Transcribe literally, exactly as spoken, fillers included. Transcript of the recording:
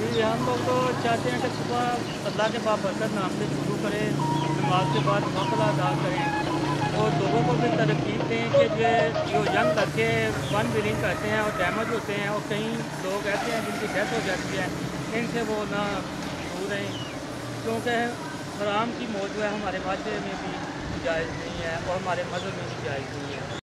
जी, हम लोग तो चाहते हैं कि सुबह अल्लाह के बाबरकत नाम से शुरू करें, नमाज के बाद नौफल अदा करें और लोगों को भी तरकीब दें कि जो जो यंग लड़के वन व्हीलिंग करते हैं और डैमेज होते हैं और कई लोग ऐसे हैं जिनकी डेथ हो जाती है, इनसे वो ना दूर रहें क्योंकि हराम की मौत जो है हमारे माशरे में भी जायज़ नहीं है और हमारे मज़हब में भी जायज़ नहीं है।